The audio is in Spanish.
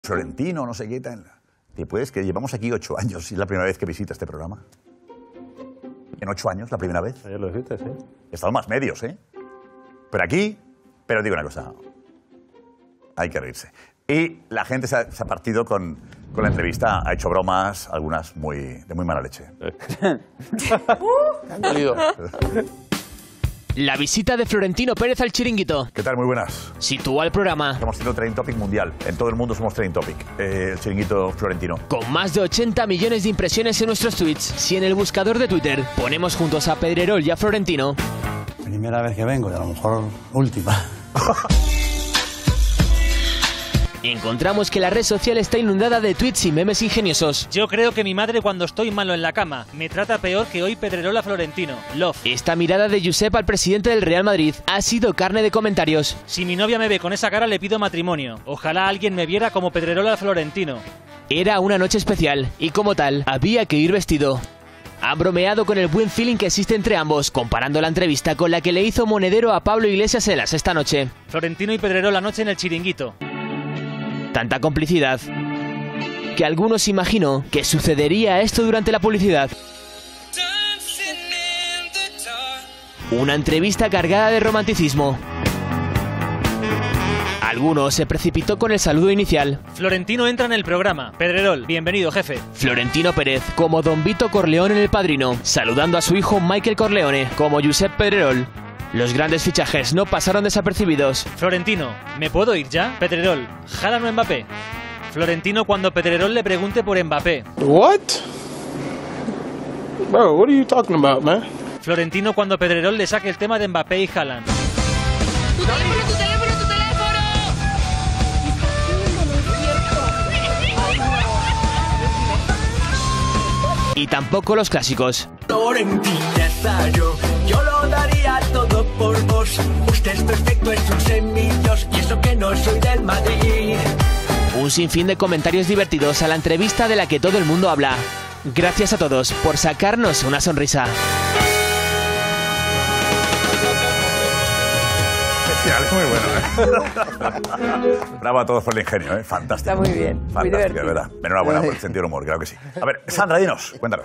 Florentino, no sé qué tal. ¿Te puedes que llevamos aquí 8 años y es la primera vez que visita este programa? ¿En 8 años, la primera vez? Ayer lo dijiste, sí. He estado en más medios, ¿eh? Pero aquí, pero digo una cosa, hay que reírse. Y la gente se ha partido con la entrevista, ha hecho bromas, algunas de muy mala leche. Han dolido. La visita de Florentino Pérez al Chiringuito ¿Qué tal? Muy buenas. sitúa el programa Hemos sido trending topic mundial. En todo el mundo somos trending topic. El Chiringuito Florentino. con más de 80 millones de impresiones en nuestros tweets. Si en el buscador de Twitter ponemos juntos a Pedrerol y a Florentino, Primera vez que vengo y a lo mejor última. encontramos que la red social está inundada de tweets y memes ingeniosos. Yo creo que mi madre cuando estoy malo en la cama me trata peor que hoy Pedrerol a Florentino. Love. Esta mirada de Josep al presidente del Real Madrid ha sido carne de comentarios. Si mi novia me ve con esa cara le pido matrimonio. Ojalá alguien me viera como Pedrerol a Florentino. Era una noche especial y como tal había que ir vestido. Han bromeado con el buen feeling que existe entre ambos, comparando la entrevista con la que le hizo Monedero a Pablo Iglesias en La Sexta Noche. Florentino y Pedrerol anoche en el Chiringuito. Tanta complicidad que algunos imaginó que sucedería esto durante la publicidad. Una entrevista cargada de romanticismo. Algunos se precipitó con el saludo inicial. Florentino entra en el programa. Pedrerol, bienvenido, jefe. Florentino Pérez como Don Vito Corleone en El Padrino, saludando a su hijo Michael Corleone como Josep Pedrerol. Los grandes fichajes no pasaron desapercibidos. Florentino, ¿me puedo ir ya? Pedrerol, ¿Haaland o Mbappé? Florentino cuando Pedrerol le pregunte por Mbappé. What? Bro, what are you talking about, man? Florentino cuando Pedrerol le saque el tema de Mbappé y Haaland. ¡Tu teléfono, tu teléfono, tu teléfono! Y tampoco los clásicos. Yo lo daría todo por vos. Usted es perfecto, es un semidios. Y eso que no soy del Madrid. Un sinfín de comentarios divertidos a la entrevista de la que todo el mundo habla. Gracias a todos por sacarnos una sonrisa. Es muy bueno, ¿eh? Bravo a todos por el ingenio, ¿eh? Fantástico. Está muy bien, muy Fantástico, de divertido. verdad. Enhorabuena por el sentido del humor, claro que sí. A ver, Sandra, dinos, cuéntanos.